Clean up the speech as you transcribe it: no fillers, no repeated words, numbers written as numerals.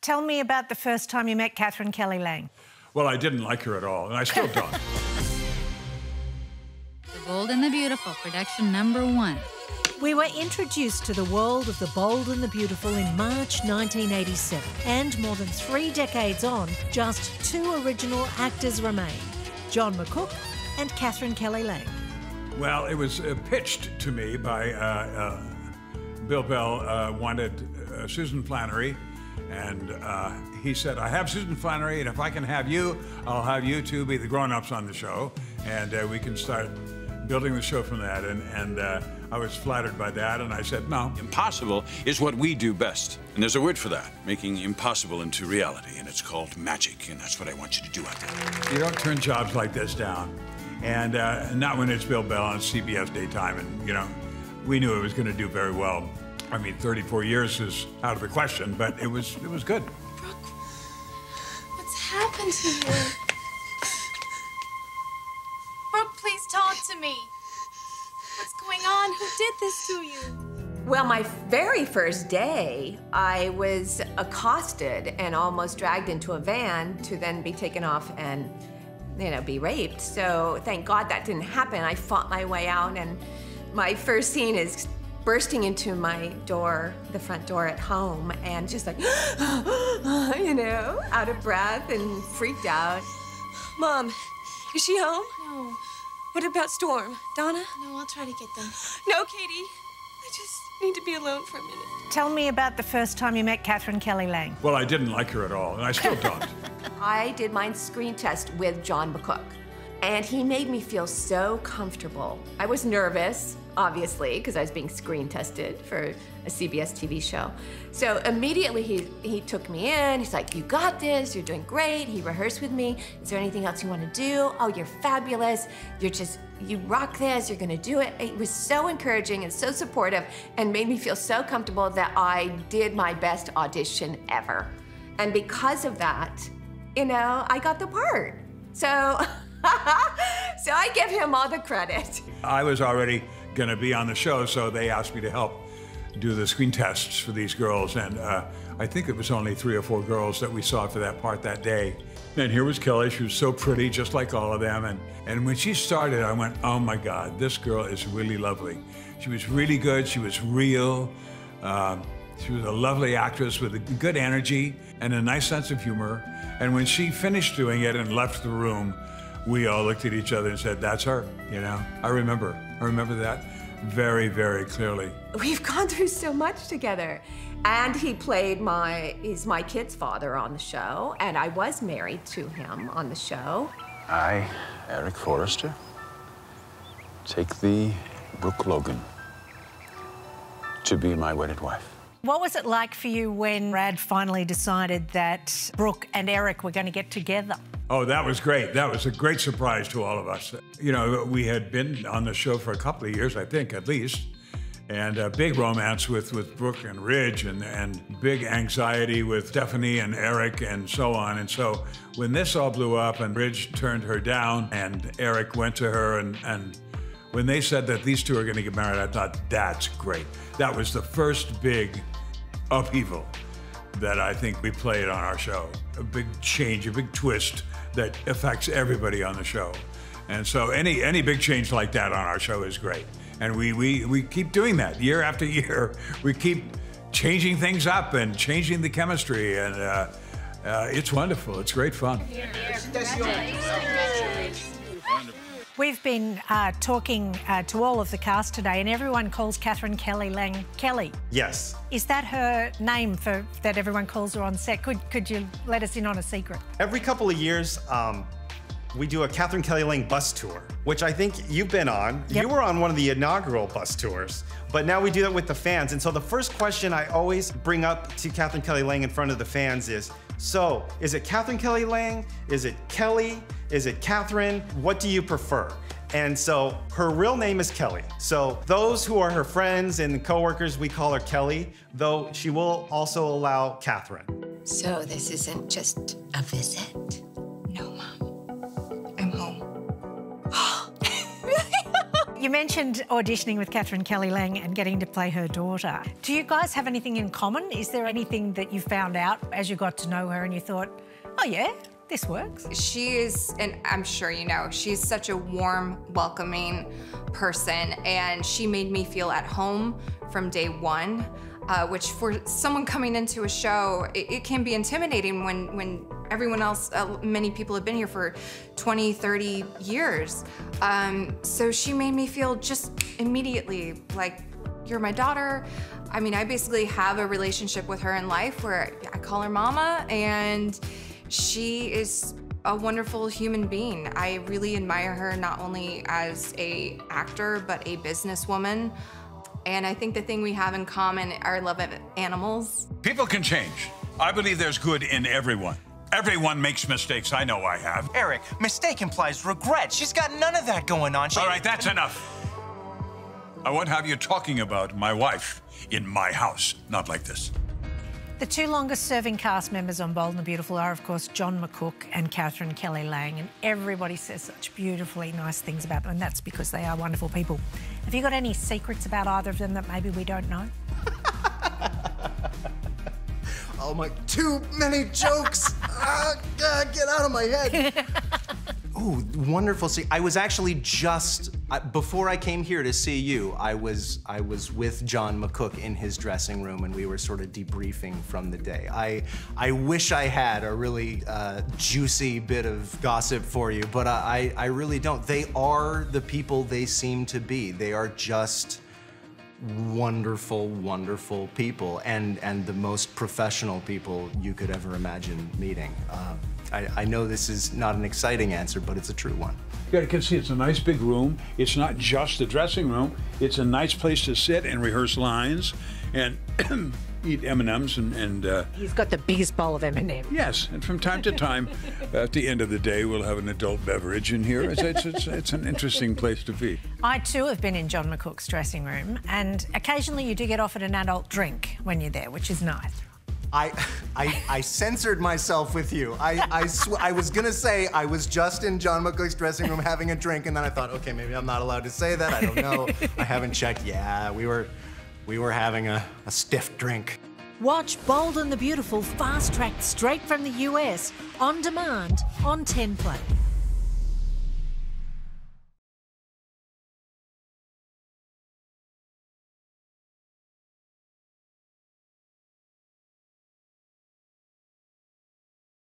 Tell me about the first time you met Katherine Kelly-Lang. Well, I didn't like her at all, and I still don't. The Bold and the Beautiful, production #1. We were introduced to the world of the bold and the beautiful in March 1987. And more than 3 decades on, just 2 original actors remain, John McCook and Katherine Kelly-Lang. Well, it was pitched to me by Bill Bell wanted Susan Flannery, and he said, I have Susan Flannery, and if I can have you, I'll have you two be the grown-ups on the show, and we can start building the show from that. And I was flattered by that, and I said no. Impossible is what we do best. And there's a word for that, making impossible into reality, and it's called magic, and that's what I want you to do out there. You don't turn jobs like this down, and not when it's Bill Bell on CBS daytime, and you know, we knew it was going to do very well. I mean, 34 years is out of the question, but it was good. Brooke, what's happened to you? Brooke, please talk to me. What's going on? Who did this to you? Well, my very first day, I was accosted and almost dragged into a van to then be taken off and, you know, be raped. So thank God that didn't happen. I fought my way out, and my first scene is bursting into my door, the front door at home, and just like, you know, out of breath and freaked out. Mom, is she home? No. What about Storm? Donna? No, I'll try to get them. No, Katie. I just need to be alone for a minute. Tell me about the first time you met Katherine Kelly-Lang. Well, I didn't like her at all, and I still don't. I did my screen test with John McCook, and he made me feel so comfortable. I was nervous, obviously, because I was being screen tested for a CBS TV show. So immediately he took me in. He's like, you got this, you're doing great. He rehearsed with me. Is there anything else you want to do? Oh, you're fabulous. You rock this, you're gonna do it. It was so encouraging and so supportive and made me feel so comfortable that I did my best audition ever. And because of that, you know, I got the part. So, so I give him all the credit. I was already gonna be on the show, so they asked me to help do the screen tests for these girls, and I think it was only 3 or 4 girls that we saw for that part that day. And here was Kelly. She was so pretty, just like all of them, and when she started, I went, oh my God, this girl is really lovely. She was really good, she was real, she was a lovely actress with a good energy and a nice sense of humor, and when she finished doing it and left the room, we all looked at each other and said, that's her, you know? I remember that very, very clearly. We've gone through so much together. And he played he's my kid's father on the show, and I was married to him on the show. I, Eric Forrester, take thee, Brooke Logan, to be my wedded wife. What was it like for you when Brad finally decided that Brooke and Eric were going to get together? Oh, that was great. That was a great surprise to all of us. You know, we had been on the show for a couple of years, I think, at least. And a big romance with Brooke and Ridge, and big anxiety with Stephanie and Eric and so on. And so when this all blew up and Ridge turned her down and Eric went to her, and when they said that these two are going to get married, I thought, that's great. That was the first big upheaval that I think we played on our show. A big change, a big twist that affects everybody on the show. And so any big change like that on our show is great. And we keep doing that year after year. We keep changing things up and changing the chemistry, and it's wonderful. It's great fun. We've been talking to all of the cast today, and everyone calls Katherine Kelly-Lang Kelly. Yes. Is that her name that everyone calls her on set? Could you let us in on a secret? Every couple of years, we do a Katherine Kelly-Lang bus tour, which I think you've been on. Yep. You were on one of the inaugural bus tours, but now we do that with the fans. And so the first question I always bring up to Katherine Kelly-Lang in front of the fans is, so is it Katherine Kelly-Lang? Is it Kelly? Is it Katherine? What do you prefer? And so her real name is Kelly. So those who are her friends and coworkers, we call her Kelly, though she will also allow Katherine. So this isn't just a visit? No, Mom. I'm home. You mentioned auditioning with Katherine Kelly-Lang and getting to play her daughter. Do you guys have anything in common? Is there anything that you found out as you got to know her and you thought, oh yeah, this works? She is, and I'm sure you know, she's such a warm, welcoming person, and she made me feel at home from day one, which for someone coming into a show, it can be intimidating when everyone else, many people have been here for 20, 30 years. So she made me feel just immediately like, you're my daughter. I mean, I basically have a relationship with her in life where I call her mama, and she is a wonderful human being. I really admire her not only as an actor, but a businesswoman. And I think the thing we have in common, our love of animals. People can change. I believe there's good in everyone. Everyone makes mistakes. I know I have. Eric, mistake implies regret. She's got none of that going on. All right, that's enough. I won't have you talking about my wife in my house. Not like this. The two longest-serving cast members on Bold and the Beautiful are, of course, John McCook and Katherine Kelly-Lang, and everybody says such beautifully nice things about them, and that's because they are wonderful people. Have you got any secrets about either of them that maybe we don't know? Oh my, too many jokes. Get out of my head. Ooh, wonderful. See, I was actually just, before I came here to see you, I was with John McCook in his dressing room, and we were sort of debriefing from the day. I wish I had a really juicy bit of gossip for you, but I really don't. They are the people they seem to be. They are just wonderful, wonderful people, and the most professional people you could ever imagine meeting. I know this is not an exciting answer, but it's a true one. Yeah, you can see it's a nice big room. It's not just a dressing room. It's a nice place to sit and rehearse lines and eat M&Ms and He's got the biggest bowl of M&Ms. Yes, and from time to time, at the end of the day, we'll have an adult beverage in here. It's an interesting place to be. I too have been in John McCook's dressing room, and occasionally you do get offered an adult drink when you're there, which is nice. I censored myself with you. I was gonna say I was just in John McCook's dressing room having a drink, and then I thought, okay, maybe I'm not allowed to say that. I don't know. I haven't checked. Yeah, we were having a stiff drink. Watch Bold and the Beautiful fast-tracked straight from the US on demand on 10 Play.